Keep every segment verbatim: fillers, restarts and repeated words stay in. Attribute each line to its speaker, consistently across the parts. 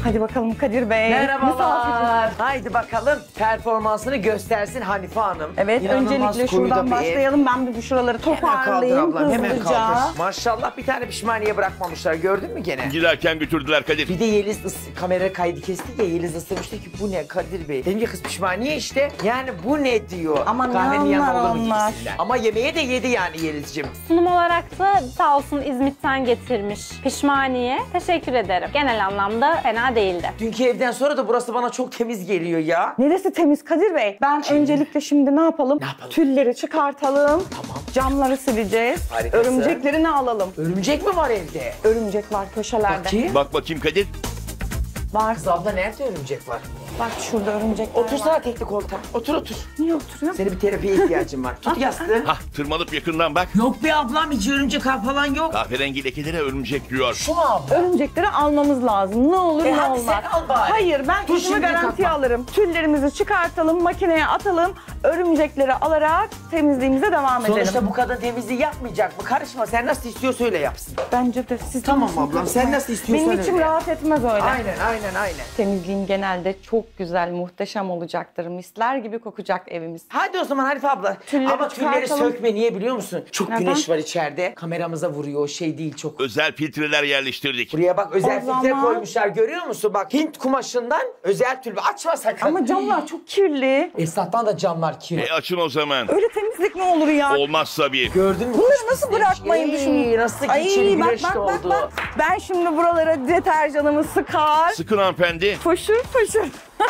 Speaker 1: Hadi bakalım Kadir Bey.
Speaker 2: Merhabalar. Haydi bakalım performansını göstersin Hanife Hanım.
Speaker 1: Evet,
Speaker 2: İnanılmaz
Speaker 1: öncelikle şuradan başlayalım. Ben bir şuraları toparlayayım
Speaker 2: hemen kaldır ablam, hemen
Speaker 1: hızlıca.
Speaker 2: kaldır. Maşallah bir tane pişmaniye bırakmamışlar, gördün mü gene?
Speaker 3: Giderken götürdüler Kadir.
Speaker 2: Bir de Yeliz ıs kamera kaydı kesti ya, Yeliz ısırmıştı ki bu ne Kadir Bey? Dedim ki kız pişmaniye işte. Yani bu ne diyor.
Speaker 1: Ama ne
Speaker 2: kahvenin yanında
Speaker 1: anlar
Speaker 2: olur mu
Speaker 1: onlar?
Speaker 2: gibisinden. Ama yemeğe de yedi yani Yeliz'cim.
Speaker 4: Sunum olarak da sağ olsun İzmit'ten getirmiş pişmaniye. Teşekkür ederim. Genel anlamda fena değildi.
Speaker 2: Dünkü evden sonra da burası bana çok temiz geliyor ya.
Speaker 1: Neresi temiz Kadir Bey? Ben
Speaker 2: Şimdi.
Speaker 1: öncelikle şimdi ne yapalım?
Speaker 2: Ne yapalım?
Speaker 1: Tülleri çıkartalım.
Speaker 2: Tamam.
Speaker 1: Camları sileceğiz.
Speaker 2: Harikasın.
Speaker 1: Örümceklerini alalım.
Speaker 2: Örümcek mi var evde?
Speaker 1: Örümcek var köşelerde.
Speaker 2: Bakayım.
Speaker 3: Bak bakayım Kadir.
Speaker 1: Var.
Speaker 2: Kız abla nerede örümcek var?
Speaker 1: Bak şurada örümcekler
Speaker 2: Otursana
Speaker 1: var.
Speaker 2: tekli koltuğa. Otur otur.
Speaker 1: Niye oturuyor?
Speaker 2: Senin bir terapiye ihtiyacın var. Tut yastığı.
Speaker 3: Hah, tırmalıp yakından bak.
Speaker 2: Yok be ablam, hiç örümcek falan yok.
Speaker 3: Kahverengi lekelere örümcek diyor.
Speaker 2: Şu mu abla?
Speaker 1: Örümcekleri almamız lazım. Ne olur
Speaker 2: E
Speaker 1: ne
Speaker 2: hadi
Speaker 1: olmaz.
Speaker 2: sen al bari.
Speaker 1: Hayır, ben
Speaker 2: Dur
Speaker 1: işimi
Speaker 2: şimdi
Speaker 1: garantiye
Speaker 2: kalkma.
Speaker 1: alırım. Tüllerimizi çıkartalım, makineye atalım. Örümcekleri alarak temizliğimize devam edelim.
Speaker 2: Sonuçta bu kadın temizliği yapmayacak mı? Karışma, sen nasıl istiyorsa öyle yapsın.
Speaker 1: Bence de siz
Speaker 2: Tamam
Speaker 1: nasıl-
Speaker 2: ablam, sen nasıl istiyorsan
Speaker 1: Benim içim
Speaker 2: öyle.
Speaker 1: rahat etmez öyle.
Speaker 2: Aynen aynen aynen.
Speaker 1: Temizliğim genelde çok güzel, muhteşem olacaktır. Misler gibi kokacak evimiz.
Speaker 2: Hadi o zaman Hanife abla.
Speaker 1: Tülleri
Speaker 2: Ama tülleri
Speaker 1: çıkartalım.
Speaker 2: sökme, niye biliyor musun? Çok
Speaker 1: Neden?
Speaker 2: güneş var içeride. Kameramıza vuruyor, o şey değil çok.
Speaker 3: Özel filtreler yerleştirdik.
Speaker 2: Buraya bak, özel
Speaker 1: O
Speaker 2: filtre
Speaker 1: zaman-
Speaker 2: koymuşlar, görüyor musun? Bak Hint kumaşından özel tül. Açma sakın.
Speaker 1: Ama camlar çok kirli.
Speaker 2: Esnaftan da camlar kirli.
Speaker 3: E açın o zaman.
Speaker 1: Öyle temizlik mi olur ya?
Speaker 3: Olmaz tabii.
Speaker 2: Gördün mü?
Speaker 1: Bunları
Speaker 2: kuş
Speaker 1: nasıl
Speaker 2: pislemiş?
Speaker 1: bırakmayı
Speaker 2: Ey,
Speaker 1: düşünüyorsun?
Speaker 2: Nasıl
Speaker 1: Ay,
Speaker 2: geçeli
Speaker 1: bak,
Speaker 2: güneşli
Speaker 1: bak, bak,
Speaker 2: oldu.
Speaker 1: bak. Ben şimdi buralara deterjanımı sıkar.
Speaker 3: Sıkın hanımefendi.
Speaker 1: Foşur foşur.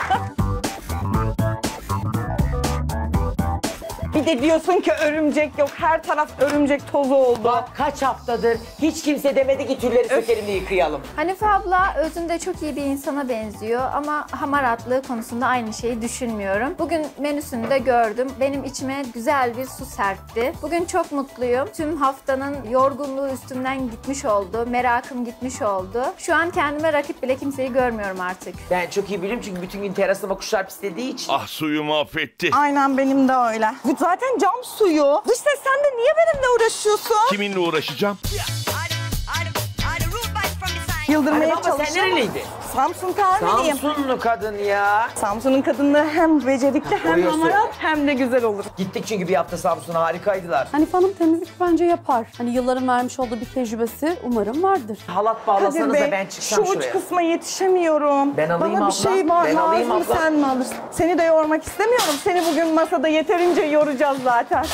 Speaker 1: Bir de diyorsun ki örümcek yok. Her taraf örümcek tozu oldu.
Speaker 2: Bak kaç haftadır hiç kimse demedi ki tülleri sökelim de yıkayalım.
Speaker 5: Hanife abla özünde çok iyi bir insana benziyor ama hamaratlığı konusunda aynı şeyi düşünmüyorum. Bugün menüsünde gördüm. Benim içime güzel bir su serpti. Bugün çok mutluyum. Tüm haftanın yorgunluğu üstümden gitmiş oldu. Merakım gitmiş oldu. Şu an kendime rakip bile kimseyi görmüyorum artık.
Speaker 2: Ben çok iyi biliyorum çünkü bütün gün terasıma kuşlar pislediği için.
Speaker 3: Ah, suyu mahvetti.
Speaker 1: Aynen benim de öyle. Bu zaten cam suyu. Dış ses, sen de niye benimle uğraşıyorsun?
Speaker 3: Kiminle uğraşacağım?
Speaker 1: Yıldırmaya
Speaker 2: Hani baba, sen
Speaker 1: çalışıyorum.
Speaker 2: nereliydin?
Speaker 1: Samsun Tamirliyim.
Speaker 2: Samsunlu kadın ya.
Speaker 1: Samsun'un kadınlığı hem becerikli hem
Speaker 2: oraya
Speaker 1: hamarat
Speaker 2: söyle.
Speaker 1: hem de güzel olur.
Speaker 2: Gittik çünkü bir hafta Samsun'a, harikaydılar.
Speaker 6: Hanife Hanım temizlik bence yapar. Hani yılların vermiş olduğu bir tecrübesi umarım vardır.
Speaker 2: Halat
Speaker 1: Kadir
Speaker 2: bağlasanız da
Speaker 1: Bey,
Speaker 2: ben çıksam
Speaker 1: şu uç
Speaker 2: şuraya.
Speaker 1: kısma yetişemiyorum.
Speaker 2: Ben alayım
Speaker 1: Bana
Speaker 2: abla.
Speaker 1: bir şey var,
Speaker 2: Ben alayım
Speaker 1: lazım,
Speaker 2: abla.
Speaker 1: sen mi alırsın? Seni de yormak istemiyorum. Seni bugün masada yeterince yoracağız zaten.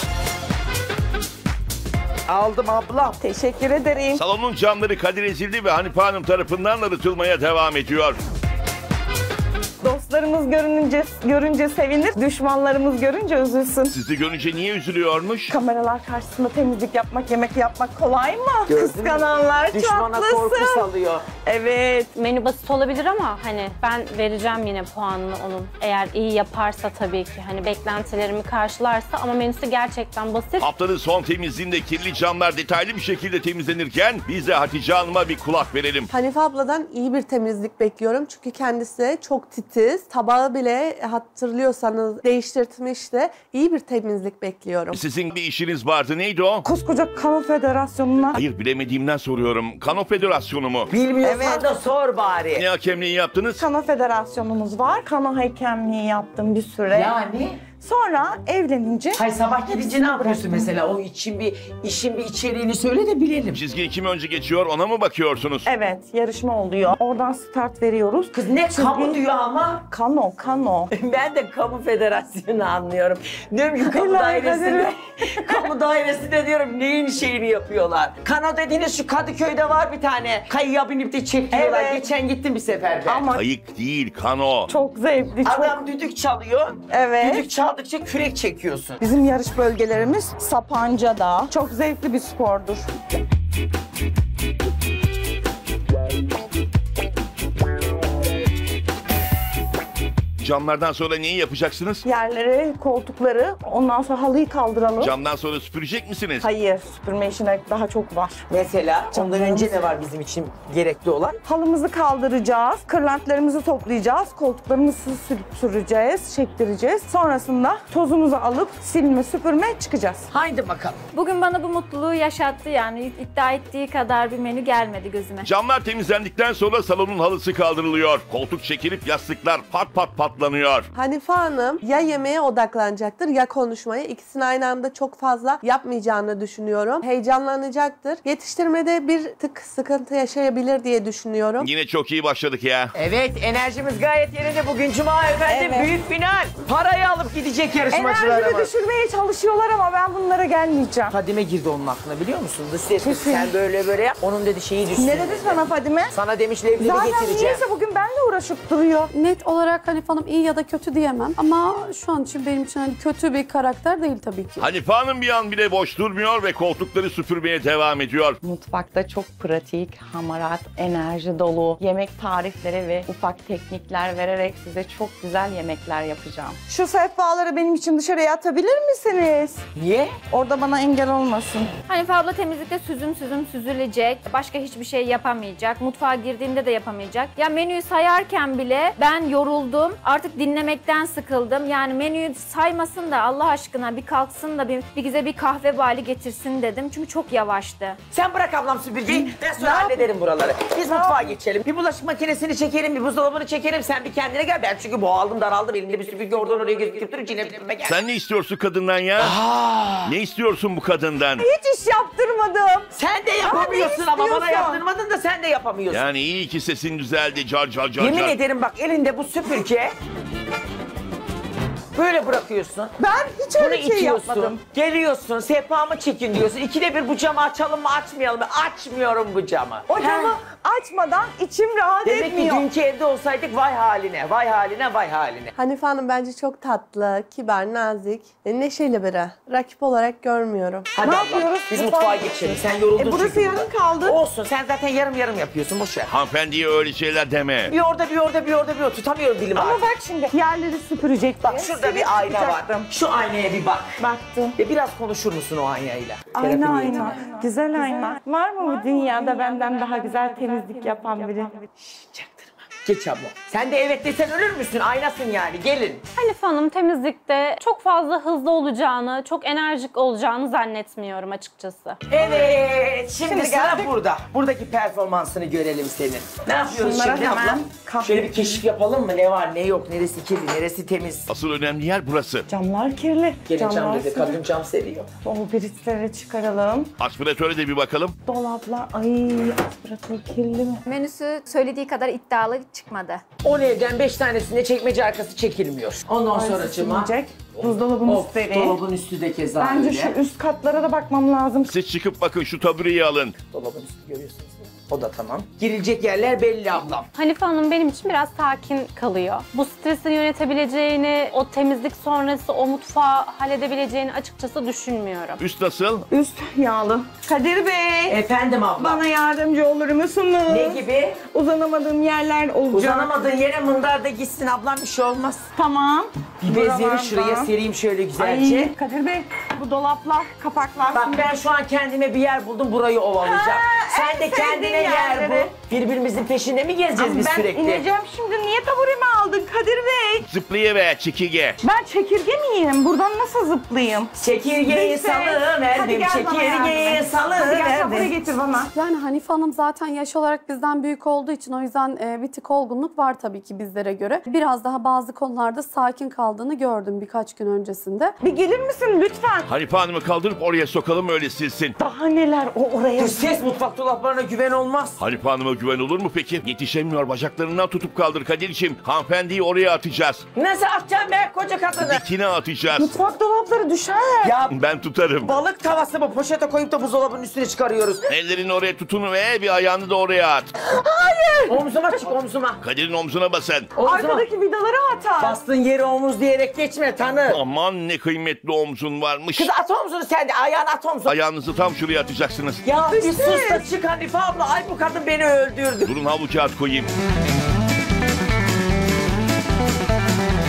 Speaker 2: Aldım ablam.
Speaker 1: Teşekkür ederim.
Speaker 3: Salonun camları Kadir ezildi ve Hanife Hanım tarafından arıtılmaya devam ediyor.
Speaker 1: Dostlarımız görünce, görünce sevinir, düşmanlarımız görünce üzülsün.
Speaker 3: Sizi görünce niye üzülüyormuş?
Speaker 1: Kameralar karşısında temizlik yapmak, yemek yapmak kolay mı?
Speaker 2: Gördün mü?
Speaker 1: Kıskananlar
Speaker 2: Düşmana korku
Speaker 1: çatlasın.
Speaker 2: salıyor.
Speaker 1: Evet.
Speaker 4: Menü basit olabilir ama hani ben vereceğim yine puanını onun. Eğer iyi yaparsa tabii ki. Hani beklentilerimi karşılarsa ama menüsü gerçekten basit.
Speaker 3: Haftanın son temizliğinde kirli camlar detaylı bir şekilde temizlenirken biz de Hatice Hanım'a bir kulak verelim.
Speaker 6: Hanife abladan iyi bir temizlik bekliyorum. Çünkü kendisi çok titiz. Tabağı bile hatırlıyorsanız değiştirtmişti. İyi bir temizlik bekliyorum.
Speaker 3: Sizin bir işiniz vardı, neydi o?
Speaker 1: Koskoca Kamu Federasyonu'na
Speaker 3: Hayır, bilemediğimden soruyorum. Kano Federasyonu mu?
Speaker 2: Bilmiyorsan
Speaker 1: Evet.
Speaker 2: da sor bari.
Speaker 3: Ne hakemliği yaptınız?
Speaker 1: Kano Federasyonumuz var. Kano hakemliği yaptım bir süre.
Speaker 2: Yani?
Speaker 1: Sonra evlenince...
Speaker 2: Hay sabah gidince ne yapıyorsun mesela? O için bir işin bir içeriğini söyle de bilelim.
Speaker 3: Çizgi kim önce geçiyor, ona mı bakıyorsunuz?
Speaker 1: Evet, yarışma oluyor. Oradan start veriyoruz.
Speaker 2: Kız ne
Speaker 1: Çizgi-
Speaker 2: kamu diyor ama.
Speaker 1: Kano, kano.
Speaker 2: Ben de kamu federasyonu anlıyorum. Diyorum ki kamu
Speaker 1: Helal
Speaker 2: dairesinde,
Speaker 1: ederim.
Speaker 2: kamu dairesinde diyorum neyin şeyini yapıyorlar. Kano dediğiniz şu Kadıköy'de var bir tane. Kayıya binip de çekiyorlar.
Speaker 1: Evet.
Speaker 2: Geçen gittim bir sefer ben.
Speaker 1: Ama
Speaker 3: Kayık değil, kano.
Speaker 1: çok zevkli, çok...
Speaker 2: Adam düdük çalıyor.
Speaker 1: Evet.
Speaker 2: Düdük çaldıkça kürek çekiyorsun.
Speaker 1: Bizim yarış bölgelerimiz Sapanca'da. Çok zevkli bir spordur.
Speaker 3: camlardan sonra neyi yapacaksınız?
Speaker 1: Yerleri, koltukları, ondan sonra halıyı kaldıralım.
Speaker 3: Camdan sonra süpürecek misiniz?
Speaker 1: Hayır, süpürme işine daha çok var.
Speaker 2: Mesela ondan önce ne var bizim için gerekli olan?
Speaker 1: Halımızı kaldıracağız, kırlentlerimizi toplayacağız, koltuklarımızı sürüp süreceğiz, çektireceğiz. Sonrasında tozumuzu alıp silme, süpürme çıkacağız.
Speaker 2: Haydi bakalım.
Speaker 5: Bugün bana bu mutluluğu yaşattı yani iddia ettiği kadar bir menü gelmedi gözüme.
Speaker 3: Camlar temizlendikten sonra salonun halısı kaldırılıyor. Koltuk çekilip yastıklar pat pat patlanıyor.
Speaker 6: Hanife Hanım ya yemeğe odaklanacaktır ya konuşmaya. İkisini aynı anda çok fazla yapmayacağını düşünüyorum. Heyecanlanacaktır. Yetiştirmede bir tık sıkıntı yaşayabilir diye düşünüyorum.
Speaker 3: Yine çok iyi başladık ya.
Speaker 2: Evet, enerjimiz gayet yerinde. Bugün Cuma efendim,
Speaker 1: Evet.
Speaker 2: büyük final. Parayı alıp gidecek
Speaker 1: Enerjimi
Speaker 2: yarışmacılarımız.
Speaker 1: düşürmeye çalışıyorlar ama ben bunlara gelmeyeceğim.
Speaker 2: Fadime girdi onun aklına, biliyor musun? Dış ses,
Speaker 1: Kesin.
Speaker 2: sen böyle böyle yap. Onun dedi şeyi düşsün.
Speaker 1: Ne dedi sana Fadime?
Speaker 2: Sana demiş leblebi
Speaker 1: Zaten
Speaker 2: getireceğim.
Speaker 1: niyeyse bugün benimle uğraşıp duruyor.
Speaker 7: Net olarak Hanife Hanım iyi ya da kötü diyemem ama şu an için benim için hani kötü bir karakter değil tabii ki.
Speaker 3: Hanife Hanım bir an bile boş durmuyor ve koltukları süpürmeye devam ediyor.
Speaker 8: Mutfakta çok pratik, hamarat, enerji dolu yemek tarifleri ve ufak teknikler vererek size çok güzel yemekler yapacağım.
Speaker 1: Şu sehpaları benim için dışarıya atabilir misiniz?
Speaker 2: Niye?
Speaker 1: Orada bana engel olmasın.
Speaker 5: Hanife abla temizlikte süzüm süzüm süzülecek. Başka hiçbir şey yapamayacak. Mutfağa girdiğinde de yapamayacak. Ya menüyü sayarken bile ben yoruldum. Artık dinlemekten sıkıldım. Yani menüyü saymasın da Allah aşkına bir kalksın da bir, bir bize bir kahve bali getirsin dedim. Çünkü çok yavaştı.
Speaker 2: Sen bırak ablam süpürgeyi, ben sonra hallederim buraları. Biz mutfağa geçelim. Bir bulaşık makinesini çekelim, bir buzdolabını çekelim. Sen bir kendine gel. Ben çünkü boğaldım, daraldım. Elimde bir süpürge oradan oraya gözüküp duruyor. Cine gel.
Speaker 3: Sen ne istiyorsun kadından ya? Ne istiyorsun bu kadından?
Speaker 1: Hiç iş yaptırmadım.
Speaker 2: Sen de yapamıyorsun ama bana
Speaker 1: istiyorsun?
Speaker 2: yaptırmadın da sen de yapamıyorsun.
Speaker 3: Yani iyi ki sesin düzeldi car car car
Speaker 2: Yemin
Speaker 3: car.
Speaker 2: ederim bak elinde bu süpürge. Böyle bırakıyorsun.
Speaker 1: Ben hiç
Speaker 2: Bunu
Speaker 1: öyle şey
Speaker 2: itiyorsun.
Speaker 1: yapmadım.
Speaker 2: Geliyorsun, sehpamı çekin diyorsun. İkide bir bu camı açalım mı açmayalım mı? Açmıyorum bu camı.
Speaker 1: O camı açmadan içim rahat
Speaker 2: Demek
Speaker 1: etmiyor.
Speaker 2: ki dünkü evde olsaydık vay haline, vay haline, vay haline.
Speaker 6: Hanife Hanım bence çok tatlı, kibar, nazik, e, neşeli biri. Rakip olarak görmüyorum.
Speaker 2: Hadi
Speaker 1: Ne
Speaker 2: abla,
Speaker 1: yapıyoruz?
Speaker 2: biz
Speaker 1: Mutfağa
Speaker 2: mutfağa geçelim. Sen yoruldun
Speaker 1: E burası
Speaker 2: çünkü
Speaker 1: yarım
Speaker 2: burada.
Speaker 1: kaldı.
Speaker 2: Olsun, sen zaten yarım yarım yapıyorsun, boş ver.
Speaker 3: Hanımefendiye öyle şeyler deme.
Speaker 2: Bir orada, bir orada, bir orada, bir orada. Tutamıyorum dilimi
Speaker 1: Ama
Speaker 2: artık.
Speaker 1: bak şimdi yerleri süpürecek.
Speaker 2: Bak şurada bir ayna var. Şu aynaya bir bak.
Speaker 1: Baktım.
Speaker 2: Ve biraz konuşur musun o aynayla?
Speaker 1: Ayna
Speaker 2: Terapi
Speaker 1: ayna.
Speaker 2: niyetine.
Speaker 1: Güzel ayna. Var mı bu dünyada benden daha güzel temizlik yapan biri?
Speaker 2: Çaktırma. Geç abla. Sen de evet desen ölür müsün? Aynasın yani. Gelin.
Speaker 4: Hanife Hanım temizlikte çok fazla hızlı olacağını, çok enerjik olacağını zannetmiyorum açıkçası.
Speaker 2: Evet. Şimdi,
Speaker 1: Şimdi
Speaker 2: sıra
Speaker 1: geldik.
Speaker 2: burada. Buradaki performansını görelim senin. Ne yapıyoruz
Speaker 1: Şunlara
Speaker 2: şimdi
Speaker 1: hemen
Speaker 2: abla?
Speaker 1: kahve
Speaker 2: Şöyle bir keşif yapalım mı? Ne var, ne yok, neresi kirli, neresi temiz?
Speaker 3: Asıl önemli yer burası.
Speaker 1: Camlar kirli.
Speaker 2: Gene cam
Speaker 1: Camlar
Speaker 2: dedi.
Speaker 1: kirli.
Speaker 2: Kadın cam seviyor.
Speaker 1: O britleri çıkaralım.
Speaker 3: Aspiratöre de bir bakalım.
Speaker 1: Dolaplar. Ay aspiratör kirli mi?
Speaker 5: Menüsü söylediği kadar iddialı çıkmadı.
Speaker 2: on evden beş tanesinde çekmece arkası çekilmiyor. Ondan sonra çıma.
Speaker 1: Silinecek. Buzdolabının
Speaker 2: Of,
Speaker 1: üstleri.
Speaker 2: dolabın üstü de keza
Speaker 1: Bence
Speaker 2: öyle.
Speaker 1: şu üst katlara da bakmam lazım.
Speaker 3: Siz çıkıp bakın şu tabureyi alın.
Speaker 2: Dolabın üstü görüyorsunuz. O da tamam. Girilecek yerler belli ablam.
Speaker 4: Hanife Hanım benim için biraz sakin kalıyor. Bu stresi yönetebileceğini, o temizlik sonrası o mutfağı halledebileceğini açıkçası düşünmüyorum.
Speaker 3: Üst nasıl?
Speaker 1: Üst yağlı. Kadir Bey.
Speaker 2: Efendim abla.
Speaker 1: Bana yardımcı olur musunuz?
Speaker 2: Ne gibi?
Speaker 1: Uzanamadığım yerler olacak.
Speaker 2: Uzanamadığın yere mındar da gitsin ablam, bir şey olmaz.
Speaker 1: Tamam.
Speaker 2: Bir bezleri
Speaker 1: Buralarda.
Speaker 2: şuraya sereyim şöyle güzelce.
Speaker 1: Ay Kadir Bey bu dolaplar, kapaklar.
Speaker 2: Bak ben şu an kendime bir yer buldum, burayı ovalayacağım.
Speaker 1: Ha,
Speaker 2: Sen
Speaker 1: en
Speaker 2: de kendine
Speaker 1: sevdiğin
Speaker 2: yer
Speaker 1: yerleri.
Speaker 2: bul. Birbirimizin peşinde mi gezeceğiz biz
Speaker 1: ben
Speaker 2: sürekli?
Speaker 1: ineceğim şimdi. Niye taburemi aldın Kadir Bey?
Speaker 3: Zıplayıver çekirge.
Speaker 1: Ben çekirge miyim? Buradan nasıl zıplayayım?
Speaker 2: Çekirgeyi
Speaker 1: Neyse. Hadi
Speaker 2: salıverdim,
Speaker 1: gel bana yardım
Speaker 2: çekirgeyi
Speaker 1: et. Hadi gel tabure
Speaker 2: salıverdim.
Speaker 1: getir bana.
Speaker 7: Yani Hanife Hanım zaten yaş olarak bizden büyük olduğu için o yüzden e, bir tık olgunluk var tabii ki bizlere göre. Biraz daha bazı konularda sakin kaldığını gördüm birkaç gün öncesinde.
Speaker 1: Bir gelir misin lütfen?
Speaker 3: Hanife Hanım'ı kaldırıp oraya sokalım öyle silsin.
Speaker 1: Daha neler o oraya.
Speaker 2: Dış ses, mutfak dolaplarına güven olmaz.
Speaker 3: Hanife Hanım'a güven olur mu peki? Yetişemiyor, bacaklarından tutup kaldır Kadir'ciğim. Hanımefendiyi oraya atacağız.
Speaker 2: Nasıl atacağım be koca kadını?
Speaker 3: Dikine atacağız.
Speaker 1: Mutfak dolapları düşer.
Speaker 2: Ya
Speaker 3: Ben tutarım.
Speaker 2: balık tavası mı? Poşete koyup da buzdolabının üstüne çıkarıyoruz.
Speaker 3: Ellerini oraya tutun ve bir ayağını da oraya at.
Speaker 2: Omzuma çık, omzuma.
Speaker 3: Kadir'in omzuna basın.
Speaker 2: Omzuma.
Speaker 1: Arkadaki vidaları atar.
Speaker 2: Bastığın yere omuz diyerek geçme, tanı.
Speaker 3: Aman ne kıymetli omzun varmış.
Speaker 2: Kız at omzunu sen de, ayağını at omzunu.
Speaker 3: Ayağınızı tam şuraya atacaksınız.
Speaker 2: Ya bir sus da çık Hanife abla. Ay bu kadın beni öldürdü.
Speaker 3: Durun havlu kağıt koyayım.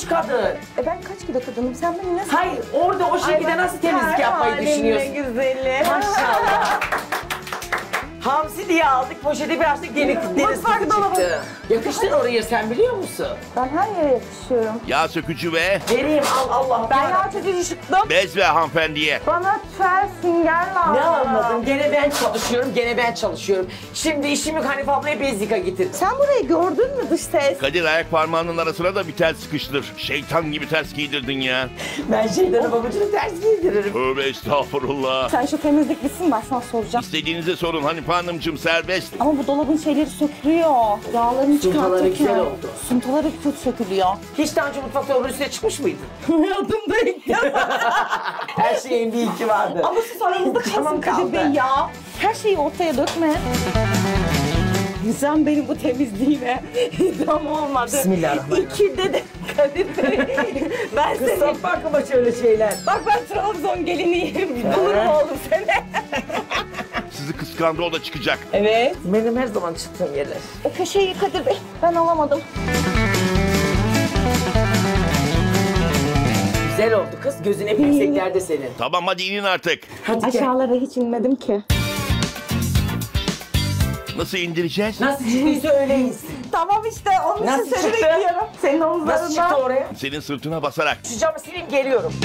Speaker 2: olmuş kadın.
Speaker 1: E ben kaç kilo kadınım? Sen beni nasıl...
Speaker 2: Hayır, orada o şekilde nasıl temizlik yapmayı düşünüyorsun?
Speaker 1: güzeli.
Speaker 2: Maşallah. Hamsi diye aldık, poşeti bir açtık, deniz, deniz
Speaker 1: Mutfak
Speaker 2: kızı
Speaker 1: dolabı.
Speaker 2: çıktı. Yakıştın oraya sen biliyor musun?
Speaker 1: Ben her yere yakışıyorum.
Speaker 3: Yağ sökücü ve
Speaker 2: Vereyim al Allah'ım.
Speaker 1: Ben yağ çocuğu çıktım.
Speaker 3: bez ve hanımefendiye.
Speaker 1: Bana tüel sünger lazım.
Speaker 2: Ne anladım? Gene ben çalışıyorum, gene ben çalışıyorum. Şimdi işimi Hanife ablaya bez yıka getir.
Speaker 1: Sen burayı gördün mü dış ses?
Speaker 3: Kadir ayak parmağının arasına da bir tel sıkıştır. Şeytan gibi ters giydirdin ya.
Speaker 2: Ben şeytanı babacını ters giydiririm.
Speaker 3: Tövbe estağfurullah.
Speaker 1: Sen şu temizlik bitsin ben sana soracağım.
Speaker 3: İstediğinize sorun Hanife Hanımcığım, serbest.
Speaker 1: Ama bu dolabın şeyleri sökülüyor. Yağlarını
Speaker 2: Suntaları
Speaker 1: çıkarttık
Speaker 2: güzel
Speaker 1: ya.
Speaker 2: oldu.
Speaker 1: Suntaları kötü sökülüyor.
Speaker 2: Hiç daha önce mutfakta onun üstüne çıkmış mıydın?
Speaker 1: Hayatımda ilk defa.
Speaker 2: Her şeyin bir iki vardı.
Speaker 1: Ama siz aranızda
Speaker 2: Tamam,
Speaker 1: kalsın Kadir Bey
Speaker 2: kaldı.
Speaker 1: ya. Her şeyi ortaya dökme. Sen benim bu temizliğime idam olmadı.
Speaker 2: Bismillahirrahmanirrahim.
Speaker 1: İki de Kadir Bey. Ben
Speaker 2: Kız
Speaker 1: seni...
Speaker 2: bakma şöyle şeyler.
Speaker 1: Bak ben Trabzon geliniyim. Bulurum oğlum seni.
Speaker 3: Sizi kıskandı, o da çıkacak.
Speaker 1: Evet.
Speaker 2: Benim her zaman çıktığım yerler.
Speaker 1: O köşeyi Kadir Bey ben alamadım.
Speaker 2: Güzel oldu kız. Gözün hep yükseklerde senin.
Speaker 3: Tamam hadi inin artık.
Speaker 2: Hadi gel.
Speaker 1: Aşağılara hiç inmedim ki.
Speaker 3: Nasıl indireceğiz?
Speaker 2: Nasıl çıktıysa öyle insin.
Speaker 1: Tamam işte onun
Speaker 2: Nasıl
Speaker 1: için seni
Speaker 2: çıktı?
Speaker 1: bekliyorum. Senin
Speaker 2: Nasıl
Speaker 1: omuzlarından.
Speaker 2: çıktı oraya?
Speaker 3: Senin sırtına basarak.
Speaker 2: Şu camı sileyim geliyorum.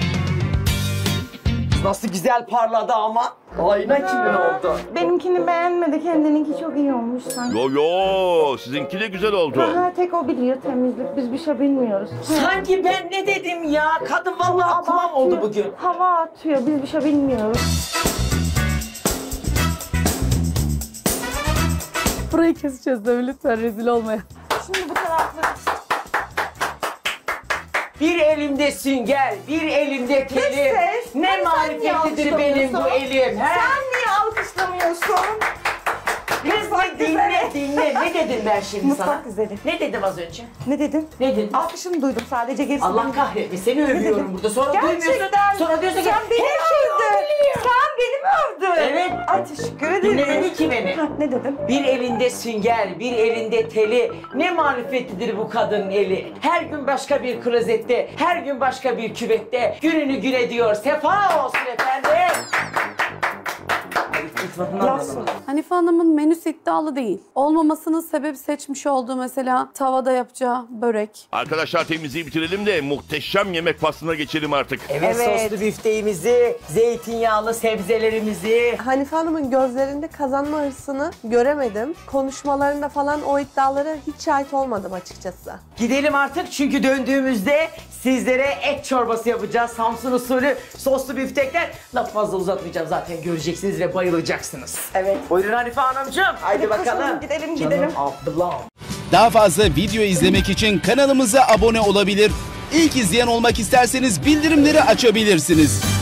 Speaker 2: Nasıl güzel parladı ama. Ayna kimin oldu?
Speaker 1: Benimkini beğenmedi, kendininki çok iyi olmuş sanki.
Speaker 3: Yo yo, sizinki de güzel oldu.
Speaker 1: Ha, tek o biliyor temizlik, biz bir şey bilmiyoruz.
Speaker 2: Sanki ben ne dedim ya? Kadın vallahi kulağım oldu bugün.
Speaker 1: Hava atıyor, biz bir şey bilmiyoruz.
Speaker 7: Burayı keseceğiz de lütfen rezil olmayın.
Speaker 1: Şimdi bu tarafları...
Speaker 2: Bir elimde sünger, bir elimde telim.
Speaker 1: ses.
Speaker 2: Ne
Speaker 1: Sen niye
Speaker 2: marifetlidir benim bu
Speaker 1: alkışlamıyorsun?
Speaker 2: elim. He?
Speaker 1: Sen niye alkışlamıyorsun?
Speaker 2: Kız dinle dinle. Ne dedim ben şimdi
Speaker 1: Mutfak
Speaker 2: sana?
Speaker 1: güzeli.
Speaker 2: Ne dedim az önce?
Speaker 1: Ne dedin?
Speaker 2: Ne dedim?
Speaker 1: Alkışını duydum sadece gerisi.
Speaker 2: Allah
Speaker 1: benim-
Speaker 2: kahretmesin seni
Speaker 1: dedim?
Speaker 2: övüyorum burada. Sonra duymuyorsun.
Speaker 1: Gerçekten.
Speaker 2: Sonra diyorsun ki
Speaker 1: Sen beni mi
Speaker 2: "Helal
Speaker 1: övdün? Sen beni mi övdün?
Speaker 2: Evet.
Speaker 1: Ay teşekkür ederim.
Speaker 2: Dinlemedi ki beni.
Speaker 1: Ha, ne dedim?
Speaker 2: Bir elinde sünger, bir elinde teli. Ne marifetlidir bu kadının eli. Her gün başka bir klozette, her gün başka bir küvette. Gününü gün ediyor. Sefa olsun efendim.
Speaker 1: Nasıl?
Speaker 7: Hanife Hanım'ın menüsü iddialı değil. Olmamasının sebebi seçmiş olduğu mesela tavada yapacağı börek.
Speaker 3: Arkadaşlar temizliği bitirelim de muhteşem yemek faslına geçelim artık.
Speaker 2: Evet,
Speaker 1: Evet.
Speaker 2: soslu büfteğimizi, zeytinyağlı sebzelerimizi.
Speaker 6: Hanife Hanım'ın gözlerinde kazanma hırsını göremedim. Konuşmalarında falan o iddialara hiç şahit olmadım açıkçası.
Speaker 2: Gidelim artık çünkü döndüğümüzde sizlere et çorbası yapacağız. Samsun usulü soslu büftekler. Laf fazla uzatmayacağım zaten göreceksiniz ve bayılacaksınız.
Speaker 1: Evet.
Speaker 2: Buyurun Hanife Hanımcığım. Haydi
Speaker 1: Hadi
Speaker 2: bakalım.
Speaker 1: koşalım, gidelim,
Speaker 2: Canım
Speaker 1: gidelim.
Speaker 2: ablam.
Speaker 9: Daha fazla video izlemek için kanalımıza abone olabilir. İlk izleyen olmak isterseniz bildirimleri açabilirsiniz.